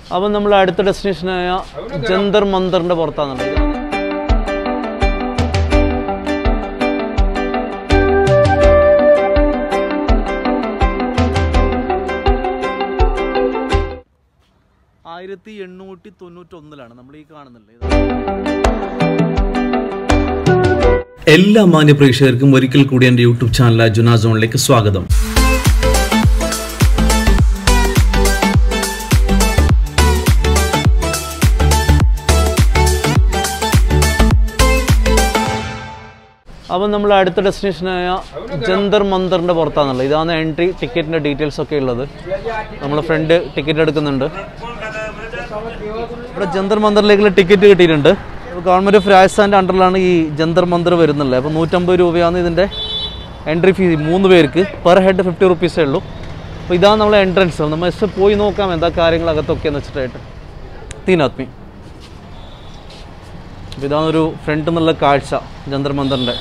അപ്പം നമ്മൾ അടുത്ത ഡെസ്റ്റിനേഷനായ ജന്തർ മന്ദറിൻ്റെ പുറത്താണുള്ളത്. 1891 നമ്മൾ ഈ കാണുന്നില്ലേ. എല്ലാ മാന്യ പ്രേക്ഷകർക്കും ഒരിക്കൽ കൂടി എൻ്റെ യൂട്യൂബ് ചാനലായ ജുനാ സോണിലേക്ക് സ്വാഗതം. അപ്പം നമ്മൾ അടുത്ത ഡെസ്റ്റിനേഷനായ ജന്തർ മന്ദറിൻ്റെ പുറത്താണുള്ളത്. ഇതാണ് എൻട്രി ടിക്കറ്റിൻ്റെ ഡീറ്റെയിൽസ് ഒക്കെ ഉള്ളത്. നമ്മൾ ഫ്രണ്ട് ടിക്കറ്റ് എടുക്കുന്നുണ്ട്. ഇവിടെ ജന്തർ മന്ദറിലേക്കുള്ള ടിക്കറ്റ് കിട്ടിയിട്ടുണ്ട്. ഗവൺമെൻറ് ഓഫ് രാജസ്ഥാൻ്റെ അണ്ടറിലാണ് ഈ ജന്തർ മന്ദർ വരുന്നുള്ളത്. അപ്പോൾ 150 രൂപയാണ് ഇതിൻ്റെ എൻട്രി ഫീസ്. 3 പേർക്ക് പെർ ഹെഡ് 50 റുപ്പീസേ ഉള്ളൂ. അപ്പോൾ ഇതാണ് നമ്മളെ എൻട്രൻസ്. നമ്മൾ ജസ്റ്റ് പോയി നോക്കാം എന്താ കാര്യങ്ങളകത്തൊക്കെയെന്ന് വെച്ചിട്ടായിട്ട്. 3 ആദ്മി. അപ്പോൾ ഇതാണൊരു ഫ്രണ്ട് എന്നുള്ള കാഴ്ച ജന്തർ മന്ദറിൻ്റെ.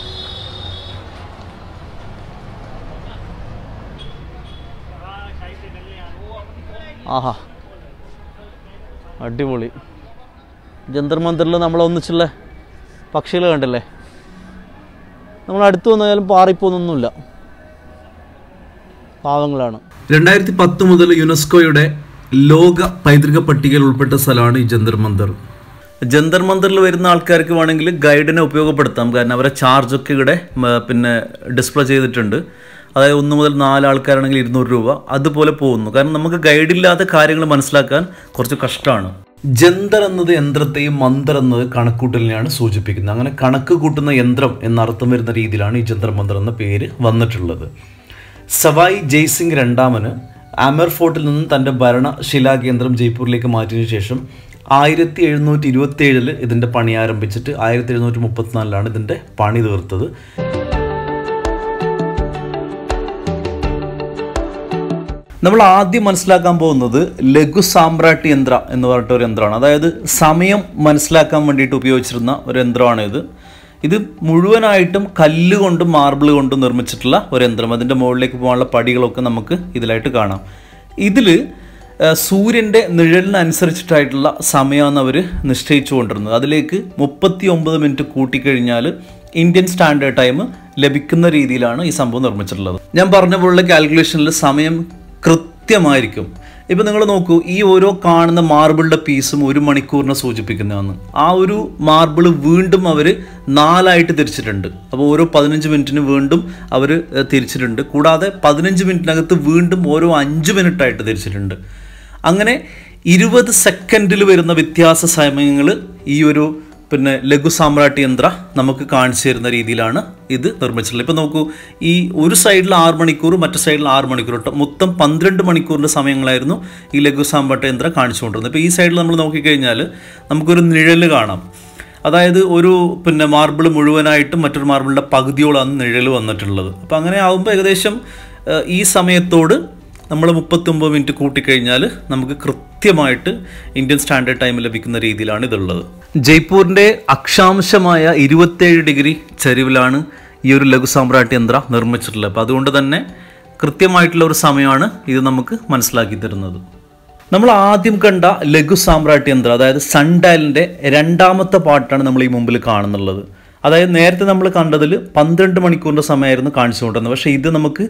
ആഹാ, അടിപൊളി. ജന്തർ മന്ദറിൽ നമ്മളൊന്നിച്ചുള്ള പക്ഷികൾ കണ്ടില്ലേ. നമ്മൾ അടുത്ത് വന്നാലും പാറിപ്പോന്നൊന്നുമില്ല, പാവങ്ങളാണ്. 2010 മുതൽ യുനെസ്കോയുടെ ലോക പൈതൃക പട്ടികയിൽ ഉൾപ്പെട്ട സ്ഥലമാണ് ഈ ജന്തർ മന്ദർ. ജന്തർ മന്ദറിൽ വരുന്ന ആൾക്കാർക്ക് വേണമെങ്കിൽ ഗൈഡിനെ ഉപയോഗപ്പെടുത്താം. കാരണം അവരെ ചാർജൊക്കെ ഇവിടെ ഡിസ്പ്ലേ ചെയ്തിട്ടുണ്ട്. അതായത് 1 മുതൽ 4 ആൾക്കാരാണെങ്കിൽ 200 രൂപ അതുപോലെ പോകുന്നു. കാരണം നമുക്ക് ഗൈഡില്ലാത്ത കാര്യങ്ങൾ മനസ്സിലാക്കാൻ കുറച്ച് കഷ്ടമാണ്. ജന്തർ എന്നത് യന്ത്രത്തെയും മന്ദർ എന്നത് കണക്കൂട്ടലിനെയാണ് സൂചിപ്പിക്കുന്നത്. അങ്ങനെ കണക്ക് കൂട്ടുന്ന യന്ത്രം എന്നർത്ഥം വരുന്ന രീതിയിലാണ് ഈ ജന്തർ മന്ദർ എന്ന പേര് വന്നിട്ടുള്ളത്. സവായ് ജയ്സിംഗ് രണ്ടാമന് ആമർ ഫോർട്ടിൽ നിന്നും തൻ്റെ ഭരണ ശിലാകേന്ദ്രം ജയ്പൂരിലേക്ക് മാറ്റിയതിനു ശേഷം 1727 ഇതിൻ്റെ പണി ആരംഭിച്ചിട്ട് 1734 ഇതിൻ്റെ പണി തീർത്തത്. നമ്മൾ ആദ്യം മനസ്സിലാക്കാൻ പോകുന്നത് ലഘു സാമ്രാട്ട് യന്ത്ര എന്ന് പറഞ്ഞിട്ട് ഒരു യന്ത്രമാണ്. അതായത് സമയം മനസ്സിലാക്കാൻ വേണ്ടിയിട്ട് ഉപയോഗിച്ചിരുന്ന ഒരു യന്ത്രമാണ് ഇത്. ഇത് മുഴുവനായിട്ടും കല്ലുകൊണ്ടും മാർബിൾ കൊണ്ടും നിർമ്മിച്ചിട്ടുള്ള ഒരു യന്ത്രം. അതിൻ്റെ മുകളിലേക്ക് പോകാനുള്ള പടികളൊക്കെ നമുക്ക് ഇതിലായിട്ട് കാണാം. ഇതിൽ സൂര്യൻ്റെ നിഴലിനനുസരിച്ചിട്ടായിട്ടുള്ള സമയമാണ് അവർ നിശ്ചയിച്ചു കൊണ്ടിരുന്നത്. അതിലേക്ക് 39 മിനിറ്റ് കൂട്ടിക്കഴിഞ്ഞാൽ ഇന്ത്യൻ സ്റ്റാൻഡേർഡ് ടൈം ലഭിക്കുന്ന രീതിയിലാണ് ഈ സംഭവം നിർമ്മിച്ചിട്ടുള്ളത്. ഞാൻ പറഞ്ഞ പോലുള്ള കാൽക്കുലേഷനിൽ സമയം കൃത്യമായിരിക്കും. ഇപ്പം നിങ്ങൾ നോക്കൂ, ഈ ഓരോ കാണുന്ന മാർബിളിൻ്റെ പീസും 1 മണിക്കൂറിനെ സൂചിപ്പിക്കുന്നതാണ്. ആ ഒരു മാർബിൾ വീണ്ടും അവർ 4 ആയിട്ട് തിരിച്ചിട്ടുണ്ട്. അപ്പോൾ ഓരോ 15 മിനിറ്റിന് വീണ്ടും അവർ തിരിച്ചിട്ടുണ്ട്. കൂടാതെ 15 മിനിറ്റിനകത്ത് വീണ്ടും ഓരോ 5 മിനിറ്റായിട്ട് തിരിച്ചിട്ടുണ്ട്. അങ്ങനെ 20 സെക്കൻഡിൽ വരുന്ന വ്യത്യാസ സമയങ്ങൾ ഈ ഒരു ലഘു സാമ്രാട്ട് യന്ത്ര നമുക്ക് കാണിച്ചു തരുന്ന രീതിയിലാണ് ഇത് നിർമ്മിച്ചിട്ടുള്ളത്. ഇപ്പോൾ നോക്കൂ, ഈ ഒരു സൈഡിൽ 6 മണിക്കൂർ, മറ്റു സൈഡിൽ 6 മണിക്കൂർ, മൊത്തം 12 മണിക്കൂറിൻ്റെ സമയങ്ങളായിരുന്നു ഈ ലഘു സാമ്രാട്ട് യന്ത്ര കാണിച്ചുകൊണ്ടിരുന്നത്. ഇപ്പോൾ ഈ സൈഡിൽ നമ്മൾ നോക്കിക്കഴിഞ്ഞാൽ നമുക്കൊരു നിഴൽ കാണാം. അതായത് ഒരു മാർബിൾ മുഴുവനായിട്ടും മറ്റൊരു മാർബിളിൻ്റെ പകുതിയോളാണ് നിഴൽ വന്നിട്ടുള്ളത്. അപ്പോൾ അങ്ങനെ ആകുമ്പോൾ ഏകദേശം ഈ സമയത്തോട് നമ്മൾ 39 മിനിറ്റ് കൂട്ടിക്കഴിഞ്ഞാൽ നമുക്ക് കൃത്യമായിട്ട് ഇന്ത്യൻ സ്റ്റാൻഡേർഡ് ടൈം ലഭിക്കുന്ന രീതിയിലാണ് ഇതുള്ളത്. ജയ്പൂരിൻ്റെ അക്ഷാംശമായ 27 ഡിഗ്രി ചരിവിലാണ് ഈ ഒരു ലഘു സാമ്രാട്ട് യന്ത്ര നിർമ്മിച്ചിട്ടുള്ളത്. അപ്പോൾ അതുകൊണ്ട് തന്നെ കൃത്യമായിട്ടുള്ള ഒരു സമയമാണ് ഇത് നമുക്ക് മനസ്സിലാക്കി തരുന്നത്. നമ്മൾ ആദ്യം കണ്ട ലഘു സാമ്രാട്ട് യന്ത്ര, അതായത് സൺഡയലിൻ്റെ 2ാമത്തെ പാർട്ടാണ് നമ്മൾ ഈ മുമ്പിൽ കാണുന്നുള്ളത്. അതായത് നേരത്തെ നമ്മൾ കണ്ടതിൽ 12 മണിക്കൂറിൻ്റെ സമയമായിരുന്നു കാണിച്ചുകൊണ്ടിരുന്നത്. പക്ഷേ ഇത് നമുക്ക്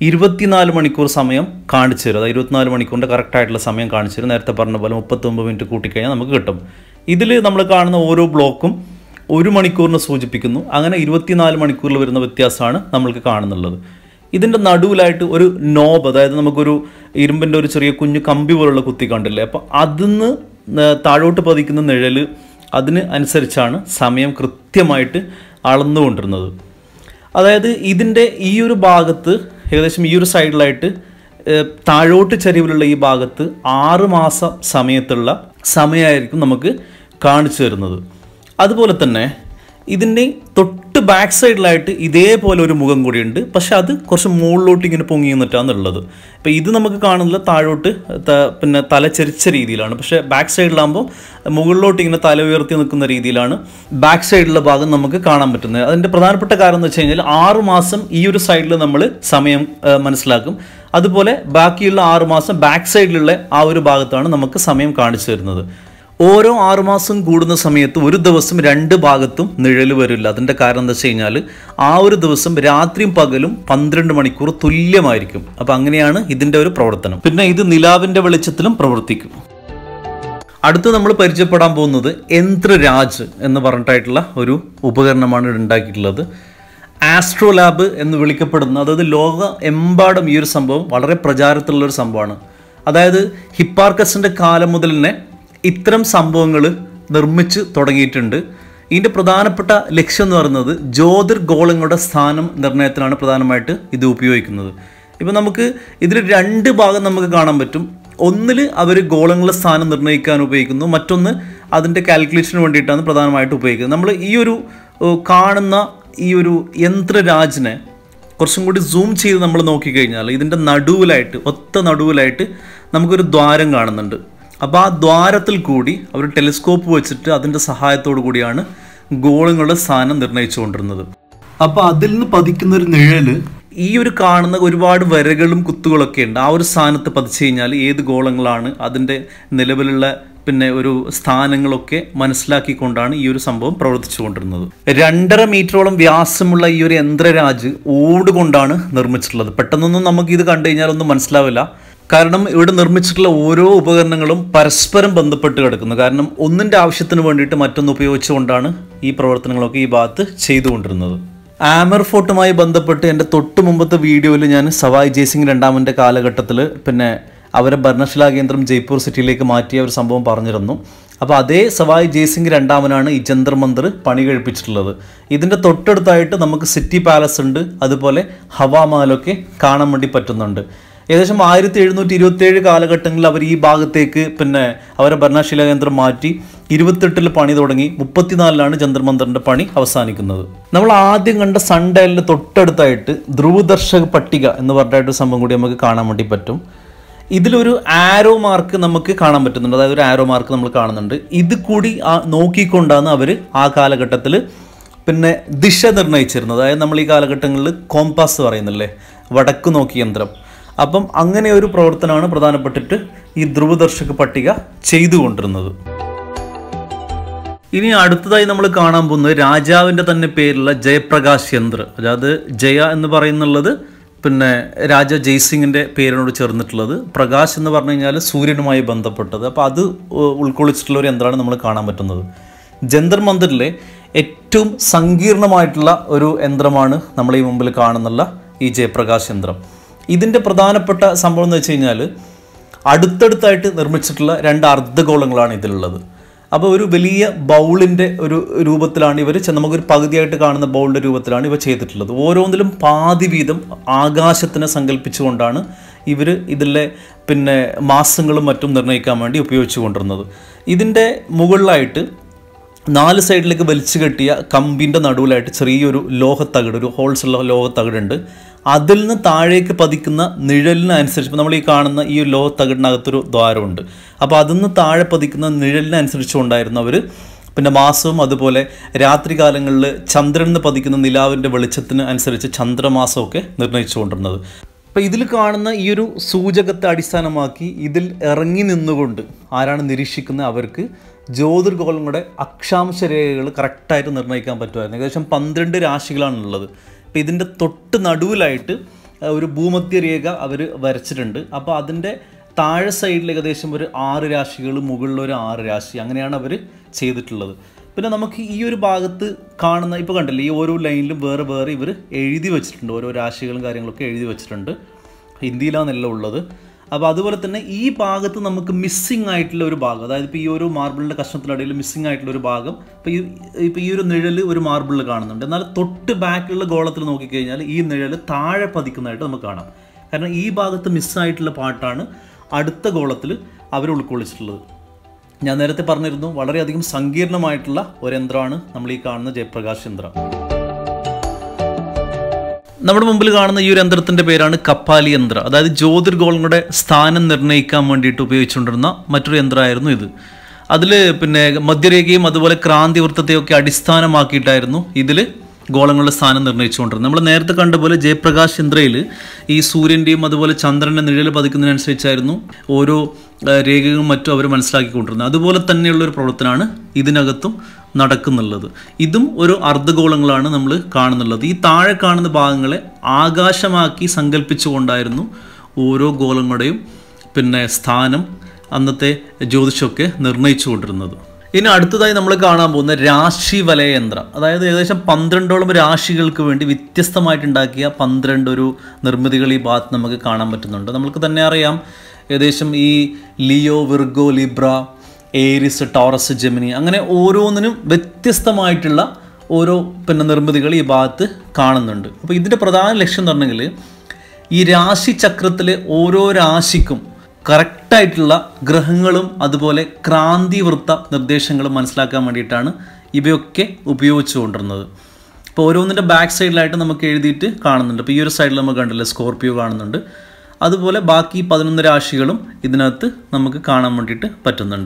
24 മണിക്കൂർ സമയം കാണിച്ചു തരും. അതായത് 24 മണിക്കൂറിൻ്റെ കറക്റ്റായിട്ടുള്ള സമയം കാണിച്ചു തരും. നേരത്തെ പറഞ്ഞ പോലെ 39 മിനിറ്റ് കൂട്ടിക്കഴിഞ്ഞാൽ നമുക്ക് കിട്ടും. ഇതിൽ നമ്മൾ കാണുന്ന ഓരോ ബ്ലോക്കും 1 മണിക്കൂറിനെ സൂചിപ്പിക്കുന്നു. അങ്ങനെ 24 മണിക്കൂറിൽ വരുന്ന വ്യത്യാസമാണ് നമ്മൾക്ക് കാണുന്നുള്ളത്. ഇതിൻ്റെ നടുവിലായിട്ട് ഒരു നോബ്, അതായത് നമുക്കൊരു ഇരുമ്പിൻ്റെ ഒരു ചെറിയ കുഞ്ഞു കമ്പി പോലുള്ള കുത്തി കണ്ടില്ലേ. അപ്പോൾ അതിന്ന് താഴോട്ട് പതിക്കുന്ന നിഴൽ, അതിന് അനുസരിച്ചാണ് സമയം കൃത്യമായിട്ട് അളന്നുകൊണ്ടിരുന്നത്. അതായത് ഇതിൻ്റെ ഈ ഒരു ഭാഗത്ത്, ഏകദേശം ഈ ഒരു സൈഡിലായിട്ട് താഴോട്ട് ചരിവിലുള്ള ഈ ഭാഗത്ത് 6 മാസം സമയമായിരിക്കും നമുക്ക് കാണിച്ചു തരുന്നത്. അതുപോലെ തന്നെ ഇതിൻ്റെ തൊട്ട് ബാക്ക് സൈഡിലായിട്ട് ഇതേപോലെ ഒരു മുഖം കൂടിയുണ്ട്, പക്ഷെ അത് കുറച്ച് മുകളിലോട്ട് ഇങ്ങനെ പൊങ്ങി നിന്നിട്ടാണ് ഉള്ളത്. ഇപ്പോൾ ഇത് നമുക്ക് കാണുന്നില്ല, താഴോട്ട് പിന്നെ തല ചെരിച്ച രീതിയിലാണ്. പക്ഷേ ബാക്ക് സൈഡിലാകുമ്പോൾ മുകളിലോട്ട് ഇങ്ങനെ തല ഉയർത്തി നിൽക്കുന്ന രീതിയിലാണ് ബാക്ക് സൈഡിലുള്ള ഭാഗം നമുക്ക് കാണാൻ പറ്റുന്നത്. അതിൻ്റെ പ്രധാനപ്പെട്ട കാരണം എന്ന് വെച്ച് കഴിഞ്ഞാൽ 6 മാസം ഈ ഒരു സൈഡിൽ നമ്മൾ സമയം മനസ്സിലാക്കും. അതുപോലെ ബാക്കിയുള്ള 6 മാസം ബാക്ക് സൈഡിലുള്ള ആ ഒരു ഭാഗത്താണ് നമുക്ക് സമയം കാണിച്ചു തരുന്നത്. ഓരോ 6 മാസം കൂടുന്ന സമയത്ത് ഒരു ദിവസം 2 ഭാഗത്തും നിഴൽ വരില്ല. അതിൻ്റെ കാരണം എന്താ വെച്ച് കഴിഞ്ഞാൽ ആ ഒരു ദിവസം രാത്രിയും പകലും 12 മണിക്കൂർ തുല്യമായിരിക്കും. അപ്പം അങ്ങനെയാണ് ഇതിൻ്റെ ഒരു പ്രവർത്തനം. പിന്നെ ഇത് നിലാവിൻ്റെ വെളിച്ചത്തിലും പ്രവർത്തിക്കും. അടുത്ത് നമ്മൾ പരിചയപ്പെടാൻ പോകുന്നത് യന്ത്രരാജ് എന്ന് പറഞ്ഞിട്ടായിട്ടുള്ള ഒരു ഉപകരണമാണ് ഉണ്ടാക്കിയിട്ടുള്ളത്. ആസ്ട്രോലാബ് എന്ന് വിളിക്കപ്പെടുന്ന, അതായത് ലോക എമ്പാടും ഈ ഒരു സംഭവം വളരെ പ്രചാരത്തിലുള്ളൊരു സംഭവമാണ്. അതായത് ഹിപ്പാർക്കസിൻ്റെ കാലം മുതൽ തന്നെ ഇത്തരം സംഭവങ്ങൾ നിർമ്മിച്ച് തുടങ്ങിയിട്ടുണ്ട്. ഇതിൻ്റെ പ്രധാനപ്പെട്ട ലക്ഷ്യം എന്ന് പറയുന്നത് ജ്യോതിർഗോളങ്ങളുടെ സ്ഥാനം നിർണ്ണയത്തിനാണ് പ്രധാനമായിട്ട് ഇത് ഉപയോഗിക്കുന്നത്. ഇപ്പം നമുക്ക് ഇതിൽ 2 ഭാഗം നമുക്ക് കാണാൻ പറ്റും. ഒന്നിൽ അവർ ഗോളങ്ങളുടെ സ്ഥാനം നിർണ്ണയിക്കാൻ ഉപയോഗിക്കുന്നു, മറ്റൊന്ന് അതിൻ്റെ കാൽക്കുലേഷന് വേണ്ടിയിട്ടാണ് പ്രധാനമായിട്ട് ഉപയോഗിക്കുന്നത്. നമ്മൾ ഈ ഒരു കാണുന്ന ഈ ഒരു യന്ത്രരാജിനെ കുറച്ചും കൂടി സൂം ചെയ്ത് നമ്മൾ നോക്കിക്കഴിഞ്ഞാൽ ഇതിൻ്റെ നടുവിലായിട്ട്, ഒത്ത നടുവിലായിട്ട് നമുക്കൊരു ദ്വാരം കാണുന്നുണ്ട്. അപ്പോൾ ആ ദ്വാരത്തിൽ കൂടി അവർ ടെലിസ്കോപ്പ് വെച്ചിട്ട് അതിൻ്റെ സഹായത്തോടു കൂടിയാണ് ഗോളങ്ങളുടെ സ്ഥാനം നിർണ്ണയിച്ചുകൊണ്ടിരുന്നത്. അപ്പോൾ അതിൽ നിന്ന് പതിക്കുന്ന ഒരു നിഴൽ ഈ ഒരു കാണുന്ന ഒരുപാട് വരകളും കുത്തുകളൊക്കെ ഉണ്ട്. ആ ഒരു സ്ഥാനത്ത് പതിച്ചു കഴിഞ്ഞാൽ ഏത് ഗോളങ്ങളാണ്, അതിൻ്റെ നിലവിലുള്ള പിന്നെ ഒരു സ്ഥാനങ്ങളൊക്കെ മനസ്സിലാക്കിക്കൊണ്ടാണ് ഈ ഒരു സംഭവം പ്രവർത്തിച്ചു കൊണ്ടിരുന്നത്. 2.5 മീറ്ററോളം വ്യാസമുള്ള ഈ ഒരു യന്ത്രരാജ് ഓട് കൊണ്ടാണ് നിർമ്മിച്ചിട്ടുള്ളത്. പെട്ടെന്നൊന്നും നമുക്ക് ഇത് കണ്ടു കഴിഞ്ഞാൽ ഒന്നും മനസ്സിലാവില്ല. കാരണം ഇവിടെ നിർമ്മിച്ചിട്ടുള്ള ഓരോ ഉപകരണങ്ങളും പരസ്പരം ബന്ധപ്പെട്ട് കിടക്കുന്നു. കാരണം ഒന്നിൻ്റെ ആവശ്യത്തിന് വേണ്ടിയിട്ട് മറ്റൊന്ന് ഉപയോഗിച്ചുകൊണ്ടാണ് ഈ പ്രവർത്തനങ്ങളൊക്കെ ഈ ഭാഗത്ത് ചെയ്തുകൊണ്ടിരുന്നത്. ആമർ ഫോർട്ടുമായി ബന്ധപ്പെട്ട് എൻ്റെ തൊട്ട് മുമ്പത്തെ വീഡിയോയിൽ ഞാൻ സവായ് ജയ്സിംഗ് രണ്ടാമൻ്റെ കാലഘട്ടത്തിൽ പിന്നെ അവരെ ഭരണശിലാ കേന്ദ്രം ജയ്പൂർ സിറ്റിയിലേക്ക് മാറ്റിയ ഒരു സംഭവം പറഞ്ഞിരുന്നു. അപ്പോൾ അതേ സവായ് ജയ്സിംഗ് രണ്ടാമനാണ് ഈ ജന്തർ മന്ദിർ പണി കഴിപ്പിച്ചിട്ടുള്ളത്. ഇതിൻ്റെ തൊട്ടടുത്തായിട്ട് നമുക്ക് സിറ്റി പാലസ് ഉണ്ട്, അതുപോലെ ഹവാമഹലൊക്കെ കാണാൻ വേണ്ടി പറ്റുന്നുണ്ട്. ഏകദേശം 1727 കാലഘട്ടങ്ങളിൽ അവർ ഈ ഭാഗത്തേക്ക് പിന്നെ അവരെ ഭരണശിലാ കേന്ദ്രം മാറ്റി 28 പണി തുടങ്ങി. 34 ജന്തർ മന്ദിറിൻ്റെ പണി അവസാനിക്കുന്നത്. നമ്മൾ ആദ്യം കണ്ട സൺ ഡയലിൻ്റെ തൊട്ടടുത്തായിട്ട് ധ്രുവദർശക പട്ടിക എന്ന് പറഞ്ഞിട്ടൊരു സംഭവം കൂടി നമുക്ക് കാണാൻ വേണ്ടി പറ്റും. ഇതിലൊരു ആരോ മാർക്ക് നമുക്ക് കാണാൻ പറ്റുന്നുണ്ട്, അതായത് ഒരു ആരോ മാർക്ക് നമ്മൾ കാണുന്നുണ്ട്. ഇത് കൂടി നോക്കിക്കൊണ്ടാണ് അവർ ആ കാലഘട്ടത്തിൽ പിന്നെ ദിശ നിർണ്ണയിച്ചിരുന്നത്. അതായത് നമ്മൾ ഈ കാലഘട്ടങ്ങളിൽ കോമ്പാസ് പറയുന്നില്ലേ, വടക്ക് നോക്കി യന്ത്രം. അപ്പം അങ്ങനെ ഒരു പ്രവർത്തനമാണ് പ്രധാനപ്പെട്ടിട്ട് ഈ ധ്രുവദർശക പട്ടിക ചെയ്തുകൊണ്ടിരുന്നത്. ഇനി അടുത്തതായി നമ്മൾ കാണാൻ പോകുന്നത് രാജാവിൻ്റെ തന്നെ പേരുള്ള ജയപ്രകാശ് യന്ത്ര. അതായത് ജയ എന്ന് പറയുന്നുള്ളത് പിന്നെ രാജ ജയ്സിംഗിൻ്റെ പേരിനോട് ചേർന്നിട്ടുള്ളത്. പ്രകാശ് എന്ന് പറഞ്ഞു കഴിഞ്ഞാൽ സൂര്യനുമായി ബന്ധപ്പെട്ടത്. അപ്പോൾ അത് ഉൾക്കൊള്ളിച്ചിട്ടുള്ള ഒരു യന്ത്രമാണ് നമ്മൾ കാണാൻ പറ്റുന്നത്. ജന്തർ മന്ദിറിലെ ഏറ്റവും സങ്കീർണമായിട്ടുള്ള ഒരു യന്ത്രമാണ് നമ്മൾ ഈ മുമ്പിൽ കാണുന്നുള്ള ഈ ജയപ്രകാശ് യന്ത്രം. ഇതിൻ്റെ പ്രധാനപ്പെട്ട സംഭവം എന്ന് വെച്ച് കഴിഞ്ഞാൽ അടുത്തടുത്തായിട്ട് നിർമ്മിച്ചിട്ടുള്ള 2 അർദ്ധഗോളങ്ങളാണ് ഇതിലുള്ളത്. അപ്പോൾ ഒരു വലിയ ബൗളിൻ്റെ ഒരു രൂപത്തിലാണ് ഇവർ, നമുക്കൊരു പകുതിയായിട്ട് കാണുന്ന ബൗളിൻ്റെ രൂപത്തിലാണ് ഇവ ചെയ്തിട്ടുള്ളത്. ഓരോന്നിലും പാതി വീതം ആകാശത്തിനെ സങ്കല്പിച്ചുകൊണ്ടാണ് ഇവർ ഇതിലെ പിന്നെ മാസങ്ങളും മറ്റും നിർണ്ണയിക്കാൻ വേണ്ടി ഉപയോഗിച്ചു കൊണ്ടിരുന്നത്. ഇതിൻ്റെ മുകളിലായിട്ട് 4 സൈഡിലേക്ക് വലിച്ചു കെട്ടിയ കമ്പിൻ്റെ നടുവിലായിട്ട് ചെറിയൊരു ലോഹത്തകിട്, ഒരു ഹോൾസുള്ള ലോഹത്തകിടുണ്ട്. അതിൽ നിന്ന് താഴേക്ക് പതിക്കുന്ന നിഴലിനനുസരിച്ച് നമ്മൾ ഈ കാണുന്ന ഈ ലോഹത്തകിടിനകത്തൊരു ദ്വാരമുണ്ട്. അപ്പോൾ അതിൽ നിന്ന് താഴെ പതിക്കുന്ന നിഴലിനനുസരിച്ചുകൊണ്ടായിരുന്നു അവർ പിന്നെ മാസവും അതുപോലെ രാത്രി കാലങ്ങളിൽ ചന്ദ്രനിൽ പതിക്കുന്ന നിലാവിൻ്റെ വെളിച്ചത്തിന് അനുസരിച്ച് ചന്ദ്രമാസമൊക്കെ നിർണ്ണയിച്ചു കൊണ്ടിരുന്നത്. അപ്പോൾ ഇതിൽ കാണുന്ന ഈ ഒരു സൂചകത്തെ അടിസ്ഥാനമാക്കി ഇതിൽ ഇറങ്ങി നിന്നുകൊണ്ട് ആരാണ് നിരീക്ഷിക്കുന്നത് അവർക്ക് ജ്യോതിർഗോളങ്ങളുടെ അക്ഷാംശ രേഖകൾ കറക്റ്റായിട്ട് നിർണ്ണയിക്കാൻ പറ്റുമായിരുന്നു. ഏകദേശം 12 രാശികളാണുള്ളത്. അപ്പോൾ ഇതിൻ്റെ തൊട്ട് നടുവിലായിട്ട് ഒരു ഭൂമധ്യ രേഖ അവർ വരച്ചിട്ടുണ്ട്. അപ്പോൾ അതിൻ്റെ താഴെ സൈഡിൽ ഏകദേശം ഒരു 6 രാശികൾ, മുകളിലൊരു 6 രാശി, അങ്ങനെയാണ് അവർ ചെയ്തിട്ടുള്ളത്. പിന്നെ നമുക്ക് ഈ ഒരു ഭാഗത്ത് കാണുന്ന ഇപ്പോൾ കണ്ടില്ലേ, ഈ ഓരോ ലൈനിലും വേറെ വേറെ ഇവർ എഴുതി വെച്ചിട്ടുണ്ട്. ഓരോ രാശികളും കാര്യങ്ങളൊക്കെ എഴുതി വെച്ചിട്ടുണ്ട്. ഹിന്ദിയിലാണെല്ലാം ഉള്ളത്. അപ്പോൾ അതുപോലെ തന്നെ ഈ ഭാഗത്ത് നമുക്ക് മിസ്സിങ് ആയിട്ടുള്ള ഒരു ഭാഗം, അതായത് ഇപ്പോൾ ഈ ഒരു മാർബിളിൻ്റെ കഷ്ണത്തിനിടയിൽ മിസ്സിങ് ആയിട്ടുള്ള ഒരു ഭാഗം ഇപ്പോൾ ഈ ഒരു നിഴൽ ഒരു മാർബിളിൽ കാണുന്നുണ്ട്. എന്നാൽ തൊട്ട് ബാക്കിലുള്ള ഗോളത്തിൽ നോക്കിക്കഴിഞ്ഞാൽ ഈ നിഴൽ താഴെ പതിക്കുന്നതായിട്ട് നമുക്ക് കാണാം. കാരണം ഈ ഭാഗത്ത് മിസ്സായിട്ടുള്ള പാട്ടാണ് അടുത്ത ഗോളത്തിൽ അവർ ഉൾക്കൊള്ളിച്ചിട്ടുള്ളത്. ഞാൻ നേരത്തെ പറഞ്ഞിരുന്നു, വളരെയധികം സങ്കീർണമായിട്ടുള്ള ഒരു യന്ത്രമാണ് നമ്മൾ ഈ കാണുന്ന ജയപ്രകാശ് യന്ത്രം. നമ്മുടെ മുമ്പിൽ കാണുന്ന ഈ ഒരു യന്ത്രത്തിൻ്റെ പേരാണ് കപ്പാലി യന്ത്രം. അതായത് ജ്യോതിർഗോളങ്ങളുടെ സ്ഥാനം നിർണ്ണയിക്കാൻ വേണ്ടിയിട്ട് ഉപയോഗിച്ചുകൊണ്ടിരുന്ന മറ്റൊരു യന്ത്രമായിരുന്നു ഇത്. അതിൽ പിന്നെ മധ്യരേഖയും അതുപോലെ ക്രാന്തി വൃത്തത്തെയൊക്കെ അടിസ്ഥാനമാക്കിയിട്ടായിരുന്നു ഇതിൽ ഗോളങ്ങളുടെ സ്ഥാനം നിർണ്ണയിച്ചുകൊണ്ടിരുന്നത്. നമ്മൾ നേരത്തെ കണ്ട പോലെ ജയപ്രകാശ് യന്ത്രയിൽ ഈ സൂര്യൻ്റെയും അതുപോലെ ചന്ദ്രൻ്റെ നിഴൽ പതിക്കുന്നതിനനുസരിച്ചായിരുന്നു ഓരോ രേഖകളും മറ്റും അവർ മനസ്സിലാക്കിക്കൊണ്ടിരുന്നത്. അതുപോലെ തന്നെയുള്ളൊരു പ്രവർത്തനമാണ് ഇതിനകത്തും നടക്കുന്നുള്ളത്. ഇതും ഒരു അർദ്ധഗോളങ്ങളാണ് നമ്മൾ കാണുന്നുള്ളത്. ഈ താഴെ കാണുന്ന ഭാഗങ്ങളെ ആകാശമാക്കി സങ്കല്പിച്ചുകൊണ്ടായിരുന്നു ഓരോ ഗോളങ്ങളുടെയും പിന്നെ സ്ഥാനം അന്നത്തെ ജ്യോതിഷമൊക്കെ നിർണ്ണയിച്ചു കൊണ്ടിരുന്നത്. ഇനി അടുത്തതായി നമ്മൾ കാണാൻ പോകുന്ന രാശി വലയ യന്ത്രം. അതായത് ഏകദേശം 12ഓളം രാശികൾക്ക് വേണ്ടി വ്യത്യസ്തമായിട്ടുണ്ടാക്കിയ 12 ഒരു നിർമ്മിതികൾ ഈ ഭാഗത്ത് നമുക്ക് കാണാൻ പറ്റുന്നുണ്ട്. നമുക്ക് തന്നെ അറിയാം, ഏകദേശം ഈ Leo, Virgo, Libra, Aries, Taurus, Gemini, അങ്ങനെ ഓരോന്നിനും വ്യത്യസ്തമായിട്ടുള്ള ഓരോ പിന്നെ നിർമ്മിതികൾ ഈ ഭാഗത്ത് കാണുന്നുണ്ട്. അപ്പോൾ ഇതിൻ്റെ പ്രധാന ലക്ഷ്യം എന്ന് പറഞ്ഞെങ്കിൽ ഈ രാശിചക്രത്തിലെ ഓരോ രാശിക്കും കറക്റ്റായിട്ടുള്ള ഗ്രഹങ്ങളും അതുപോലെ ക്രാന്തി വൃത്ത നിർദ്ദേശങ്ങളും മനസ്സിലാക്കാൻ വേണ്ടിയിട്ടാണ് ഇവയൊക്കെ ഉപയോഗിച്ചു കൊണ്ടിരുന്നത്. ഇപ്പോൾ ഓരോന്നിൻ്റെ ബാക്ക് സൈഡിലായിട്ട് നമുക്ക് എഴുതിയിട്ട് കാണുന്നുണ്ട്. ഇപ്പോൾ ഈ ഒരു സൈഡിൽ നമുക്ക് കണ്ടില്ലേ സ്കോർപിയോ കാണുന്നുണ്ട്. അതുപോലെ ബാക്കി 11 രാശികളും ഇതിനകത്ത് നമുക്ക് കാണാൻ വേണ്ടിയിട്ട് പറ്റുന്നുണ്ട്.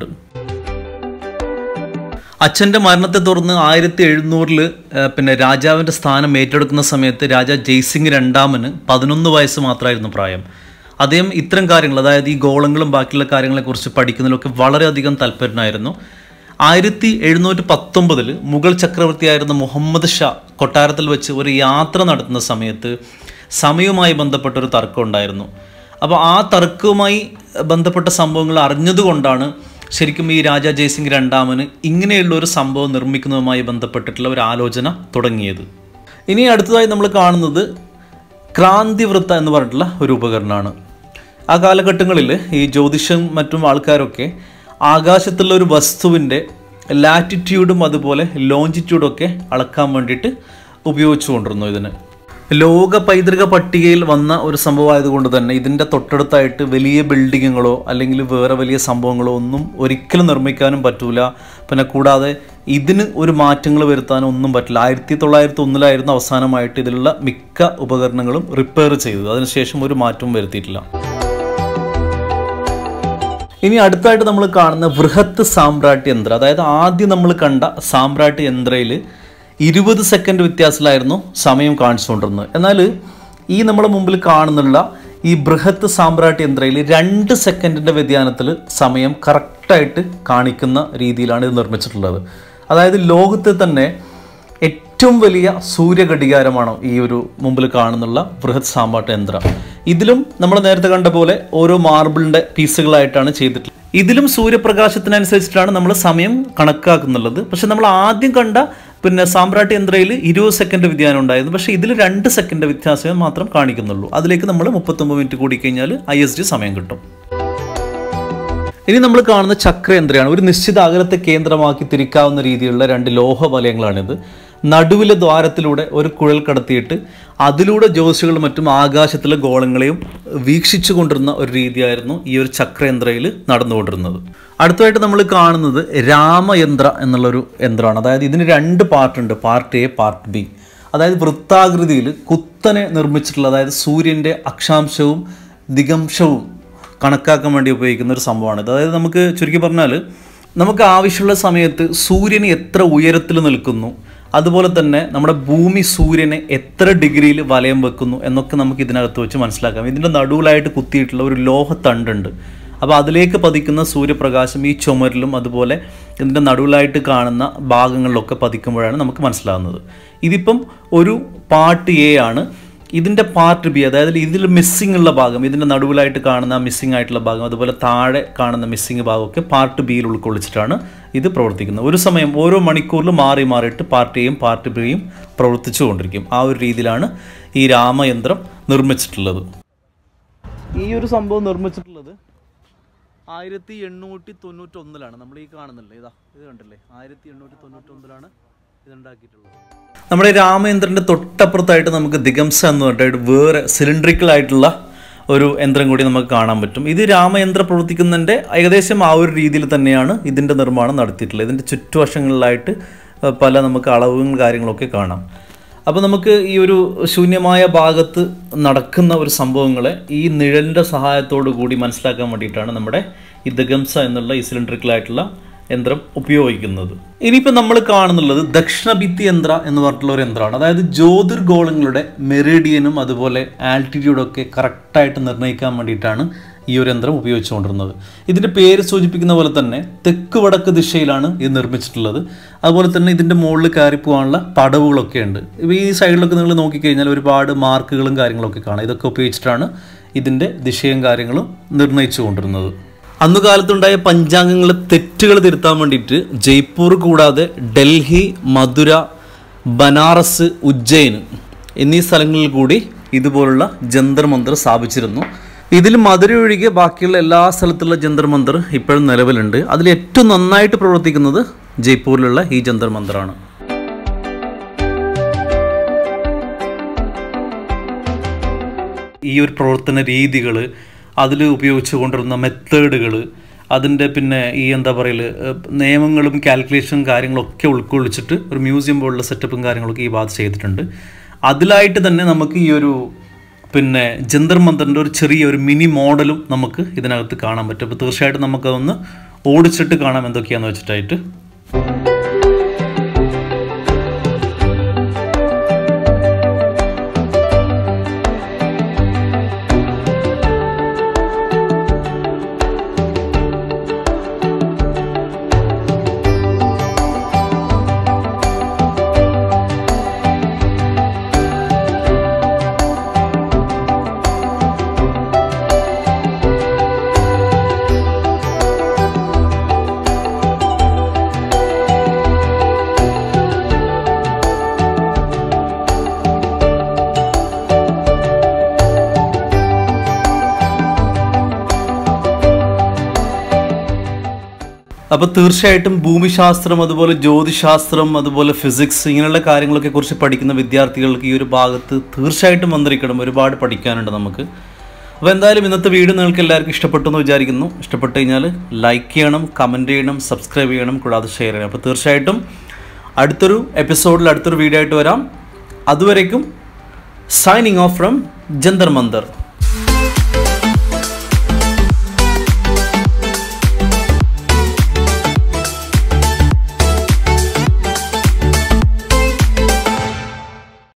അച്ഛൻ്റെ മരണത്തെ തുടർന്ന് 1700 പിന്നെ രാജാവിൻ്റെ സ്ഥാനം ഏറ്റെടുക്കുന്ന സമയത്ത് രാജാ ജയ്സിംഗ് രണ്ടാമന് 11 വയസ്സ് മാത്രമായിരുന്നു പ്രായം. അദ്ദേഹം ഇത്തരം കാര്യങ്ങൾ, അതായത് ഈ ഗോളങ്ങളും ബാക്കിയുള്ള കാര്യങ്ങളെക്കുറിച്ച് പഠിക്കുന്നതിലൊക്കെ വളരെയധികം താല്പര്യനായിരുന്നു. 1719 മുഗൾ ചക്രവർത്തിയായിരുന്ന മുഹമ്മദ് ഷാ കൊട്ടാരത്തിൽ വെച്ച് ഒരു യാത്ര നടത്തുന്ന സമയത്ത് സമയവുമായി ബന്ധപ്പെട്ടൊരു തർക്കം ഉണ്ടായിരുന്നു. അപ്പോൾ ആ തർക്കവുമായി ബന്ധപ്പെട്ട സംഭവങ്ങൾ അറിഞ്ഞതുകൊണ്ടാണ് ശരിക്കും ഈ രാജാ ജയ്സിംഗ് രണ്ടാമന് ഇങ്ങനെയുള്ള ഒരു സംഭവം നിർമ്മിക്കുന്നതുമായി ബന്ധപ്പെട്ടിട്ടുള്ള ഒരു ആലോചന തുടങ്ങിയത്. ഇനി അടുത്തതായി നമ്മൾ കാണുന്നത് ക്രാന്തിവൃത്ത എന്ന് പറഞ്ഞിട്ടുള്ള ഒരു ഉപകരണമാണ്. ആ കാലഘട്ടങ്ങളിൽ ഈ ജ്യോതിഷം മറ്റും ആൾക്കാരൊക്കെ ആകാശത്തുള്ള ഒരു വസ്തുവിൻ്റെ ലാറ്റിറ്റ്യൂഡും അതുപോലെ ലോഞ്ചിറ്റ്യൂഡും ഒക്കെ അളക്കാൻ വേണ്ടിയിട്ട് ഉപയോഗിച്ചു കൊണ്ടിരുന്നു. ഇതിന് ലോക പൈതൃക പട്ടികയിൽ വന്ന ഒരു സംഭവമായതുകൊണ്ട് തന്നെ ഇതിൻ്റെ തൊട്ടടുത്തായിട്ട് വലിയ ബിൽഡിങ്ങുകളോ അല്ലെങ്കിൽ വേറെ വലിയ സംഭവങ്ങളോ ഒന്നും ഒരിക്കലും നിർമ്മിക്കാനും പറ്റൂല. പിന്നെ കൂടാതെ ഇതിന് ഒരു മാറ്റങ്ങൾ വരുത്താനും ഒന്നും പറ്റില്ല. 1901 അവസാനമായിട്ട് ഇതിലുള്ള മിക്ക ഉപകരണങ്ങളും റിപ്പയർ ചെയ്തത്. അതിനുശേഷം ഒരു മാറ്റവും വരുത്തിയിട്ടില്ല. ഇനി അടുത്തായിട്ട് നമ്മൾ കാണുന്ന ബൃഹത്ത് സാമ്രാട്ട് യന്ത്രം. അതായത് ആദ്യം നമ്മൾ കണ്ട സാമ്രാട്ട് യന്ത്രയിൽ 20 സെക്കൻഡ് വ്യത്യാസത്തിലായിരുന്നു സമയം കാണിച്ചുകൊണ്ടിരുന്നത്. എന്നാൽ ഈ നമ്മുടെ മുമ്പിൽ കാണുന്നുള്ള ഈ ബൃഹത്ത് സാമ്രാട്ട് യന്ത്രയിൽ 2 സെക്കൻഡിൻ്റെ വ്യതിയാനത്തിൽ സമയം കറക്റ്റായിട്ട് കാണിക്കുന്ന രീതിയിലാണ് ഇത് നിർമ്മിച്ചിട്ടുള്ളത്. അതായത് ലോകത്തെ തന്നെ ഏറ്റവും വലിയ സൂര്യഘടികാരമാണ് ഈ ഒരു മുമ്പിൽ കാണുന്നുള്ള ബൃഹത്ത് സാമ്രാട്ട് യന്ത്രം. ഇതിലും നമ്മൾ നേരത്തെ കണ്ട പോലെ ഓരോ മാർബിളിൻ്റെ പീസുകളായിട്ടാണ് ചെയ്തിട്ടുള്ളത്. ഇതിലും സൂര്യപ്രകാശത്തിനനുസരിച്ചിട്ടാണ് നമ്മൾ സമയം കണക്കാക്കുന്നുള്ളത്. പക്ഷെ നമ്മൾ ആദ്യം കണ്ട പിന്നെ സാമ്രാട്ട് യന്ത്രയിൽ 20 സെക്കൻഡ് വ്യതിയാനം ഉണ്ടായിരുന്നു. പക്ഷേ ഇതിൽ 2 സെക്കൻഡ് വ്യത്യാസം മാത്രം കാണിക്കുന്നുള്ളൂ. അതിലേക്ക് നമ്മൾ 39 മിനിറ്റ് കൂടി കഴിഞ്ഞാൽ ISD സമയം കിട്ടും. ഇനി നമ്മൾ കാണുന്ന ചക്രയന്ത്രമാണ്. ഒരു നിശ്ചിത അകലത്തെ കേന്ദ്രമാക്കി തിരിക്കാവുന്ന രീതിയിലുള്ള 2 ലോഹ വലയങ്ങളാണിത്. നടുവിലെ ദ്വാരത്തിലൂടെ ഒരു കുഴൽ കടത്തിയിട്ട് അതിലൂടെ ജ്യോതിഷികളും മറ്റും ആകാശത്തിലെ ഗോളങ്ങളെയും വീക്ഷിച്ചു കൊണ്ടിരുന്ന ഒരു രീതിയായിരുന്നു ഈ ഒരു ചക്രയന്ത്രയിൽ നടന്നുകൊണ്ടിരുന്നത്. അടുത്തതായിട്ട് നമ്മൾ കാണുന്നത് രാമയന്ത്ര എന്നുള്ളൊരു യന്ത്രമാണ്. അതായത് ഇതിന് 2 പാർട്ടുണ്ട്, പാർട്ട് A, പാർട്ട് B. അതായത് വൃത്താകൃതിയിൽ കുത്തനെ നിർമ്മിച്ചിട്ടുള്ള, അതായത് സൂര്യൻ്റെ അക്ഷാംശവും ദിഗംശവും കണക്കാക്കാൻ വേണ്ടി ഉപയോഗിക്കുന്ന ഒരു സംഭവമാണിത്. അതായത് നമുക്ക് ചുരുക്കി പറഞ്ഞാൽ നമുക്ക് ആവശ്യമുള്ള സമയത്ത് സൂര്യന് എത്ര ഉയരത്തിൽ നിൽക്കുന്നു, അതുപോലെ തന്നെ നമ്മുടെ ഭൂമി സൂര്യനെ എത്ര ഡിഗ്രിയിൽ വലയം വെക്കുന്നു എന്നൊക്കെ നമുക്ക് ഇതിനകത്ത് വെച്ച് മനസ്സിലാക്കാം. ഇതിൻ്റെ നടുവിലായിട്ട് കുത്തിയിട്ടുള്ള ഒരു ലോഹത്തണ്ടുണ്ട്. അപ്പോൾ അതിലേക്ക് പതിക്കുന്ന സൂര്യപ്രകാശം ഈ ചുമരിലും അതുപോലെ ഇതിൻ്റെ നടുവിലായിട്ട് കാണുന്ന ഭാഗങ്ങളിലൊക്കെ പതിക്കുമ്പോഴാണ് നമുക്ക് മനസ്സിലാകുന്നത്. ഇതിപ്പം ഒരു പാർട്ട് A ആണ്. ഇതിൻ്റെ പാർട്ട് B, അതായത് ഇതിൽ മിസ്സിംഗ് ഉള്ള ഭാഗം, ഇതിൻ്റെ നടുവിലായിട്ട് കാണുന്ന മിസ്സിംഗ് ആയിട്ടുള്ള ഭാഗം, അതുപോലെ താഴെ കാണുന്ന മിസ്സിംഗ് ഭാഗമൊക്കെ പാർട്ട് Bയിൽ ഉൾക്കൊള്ളിച്ചിട്ടാണ് ഇത് പ്രവർത്തിക്കുന്നത്. ഒരു സമയം ഓരോ മണിക്കൂറിൽ മാറി മാറിയിട്ട് പാർട്ട് Aയും പാർട്ട് Bയും പ്രവർത്തിച്ചു കൊണ്ടിരിക്കും. ആ ഒരു രീതിയിലാണ് ഈ രാമയന്ത്രം നിർമ്മിച്ചിട്ടുള്ളത്. ഈ ഒരു സംഭവം നിർമ്മിച്ചിട്ടുള്ളത് 1891 നമ്മൾ ഈ കാണുന്നില്ലേ, ഇത് കണ്ടില്ലേ, 1891 ഇതുണ്ടാക്കിയിട്ടുള്ളത്. നമ്മുടെ രാമയന്ത്രൻ്റെ തൊട്ടപ്പുറത്തായിട്ട് നമുക്ക് ദിഗംസ എന്ന് പറഞ്ഞിട്ട് വേറെ സിലിണ്ട്രിക്കൽ ആയിട്ടുള്ള ഒരു യന്ത്രം കൂടി നമുക്ക് കാണാൻ പറ്റും. ഇത് രാമയന്ത്രം പ്രവർത്തിക്കുന്നതിൻ്റെ ഏകദേശം ആ ഒരു രീതിയിൽ തന്നെയാണ് ഇതിൻ്റെ നിർമ്മാണം നടത്തിയിട്ടുള്ളത്. ഇതിൻ്റെ ചുറ്റുവശങ്ങളിലായിട്ട് പല നമുക്ക് അളവുകളും കാര്യങ്ങളൊക്കെ കാണാം. അപ്പോൾ നമുക്ക് ഈ ഒരു ശൂന്യമായ ഭാഗത്ത് നടക്കുന്ന ഒരു സംഭവങ്ങളെ ഈ നിഴലിൻ്റെ സഹായത്തോടു കൂടി മനസ്സിലാക്കാൻ വേണ്ടിയിട്ടാണ് നമ്മുടെ ഈ ദഗംസ എന്നുള്ള ഈ സിലിണ്ടറിക്കലായിട്ടുള്ള യന്ത്രം ഉപയോഗിക്കുന്നത്. ഇനിയിപ്പോൾ നമ്മൾ കാണുന്നുള്ളത് ദക്ഷിണഭിത്തി യന്ത്ര എന്ന് പറഞ്ഞിട്ടുള്ള ഒരു യന്ത്രമാണ്. അതായത് ജ്യോതിർഗോളങ്ങളുടെ മെറിഡിയനും അതുപോലെ ആൾട്ടിറ്റ്യൂഡൊക്കെ കറക്റ്റായിട്ട് നിർണ്ണയിക്കാൻ വേണ്ടിയിട്ടാണ് ഈ ഒരു യന്ത്രം ഉപയോഗിച്ചുകൊണ്ടിരുന്നത്. ഇതിൻ്റെ പേര് സൂചിപ്പിക്കുന്ന പോലെ തന്നെ തെക്ക് വടക്ക് ദിശയിലാണ് ഇത് നിർമ്മിച്ചിട്ടുള്ളത്. അതുപോലെ തന്നെ ഇതിൻ്റെ മുകളിൽ കയറി പോകാനുള്ള പടവുകളൊക്കെ ഉണ്ട്. ഇപ്പോൾ ഈ സൈഡിലൊക്കെ നിങ്ങൾ നോക്കിക്കഴിഞ്ഞാൽ ഒരുപാട് മാർക്കുകളും കാര്യങ്ങളൊക്കെ കാണാം. ഇതൊക്കെ ഉപയോഗിച്ചിട്ടാണ് ഇതിൻ്റെ ദിശയും കാര്യങ്ങളും നിർണ്ണയിച്ചു കൊണ്ടിരുന്നത്. അന്നുകാലത്തുണ്ടായ പഞ്ചാംഗങ്ങളെ തെറ്റുകൾ തിരുത്താൻ വേണ്ടിയിട്ട് ജയ്പൂർ കൂടാതെ ഡൽഹി, മധുര, ബനാറസ്, ഉജ്ജയിൻ എന്നീ സ്ഥലങ്ങളിൽ കൂടി ഇതുപോലുള്ള ജന്തർ മന്തർ സ്ഥാപിച്ചിരുന്നു. ഇതിൽ മധുര ഒഴികെ ബാക്കിയുള്ള എല്ലാ സ്ഥലത്തുള്ള ജന്തർ മന്തർ ഇപ്പോഴും നിലവിലുണ്ട്. അതിൽ ഏറ്റവും നന്നായിട്ട് പ്രവർത്തിക്കുന്നത് ജയ്പൂരിലുള്ള ഈ ജന്തർ മന്തറാണ്. ഈ ഒരു പ്രവർത്തന രീതികൾ, അതിൽ ഉപയോഗിച്ചു കൊണ്ടിരുന്ന മെത്തേഡുകൾ, അതിൻ്റെ പിന്നെ ഈ എന്താ പറയൽ നിയമങ്ങളും കാൽക്കുലേഷനും കാര്യങ്ങളൊക്കെ ഉൾക്കൊള്ളിച്ചിട്ട് ഒരു മ്യൂസിയം പോലുള്ള സെറ്റപ്പും കാര്യങ്ങളൊക്കെ ഈ ഭാഗത്ത് ചെയ്തിട്ടുണ്ട്. അതിലായിട്ട് തന്നെ നമുക്ക് ഈ ഒരു പിന്നെ ജന്തർ മന്തറിൻ്റെ ഒരു ചെറിയൊരു മിനി മോഡലും നമുക്ക് ഇതിനകത്ത് കാണാൻ പറ്റും. അപ്പോൾ തീർച്ചയായിട്ടും നമുക്കതൊന്ന് ഓടിച്ചിട്ട് കാണാം എന്തൊക്കെയാണെന്ന് വെച്ചിട്ടായിട്ട്. അപ്പോൾ തീർച്ചയായിട്ടും ഭൂമിശാസ്ത്രം, അതുപോലെ ജ്യോതിശാസ്ത്രം, അതുപോലെ ഫിസിക്സ്, ഇങ്ങനെയുള്ള കാര്യങ്ങളൊക്കെ കുറിച്ച് പഠിക്കുന്ന വിദ്യാർത്ഥികൾക്ക് ഈ ഒരു ഭാഗത്ത് തീർച്ചയായിട്ടും വന്നിരിക്കണം. ഒരുപാട് പഠിക്കാനുണ്ട് നമുക്ക്. അപ്പോൾ എന്തായാലും ഇന്നത്തെ വീഡിയോ നിങ്ങൾക്ക് എല്ലാവർക്കും ഇഷ്ടപ്പെട്ടു എന്ന് വിചാരിക്കുന്നു. ഇഷ്ടപ്പെട്ട് കഴിഞ്ഞാൽ ലൈക്ക് ചെയ്യണം, കമൻറ്റ് ചെയ്യണം, സബ്സ്ക്രൈബ് ചെയ്യണം, കൂടാതെ ഷെയർ ചെയ്യണം. അപ്പോൾ തീർച്ചയായിട്ടും അടുത്തൊരു എപ്പിസോഡിൽ അടുത്തൊരു വീഡിയോ ആയിട്ട് വരാം. അതുവരേക്കും signing off from Jantar Manthar.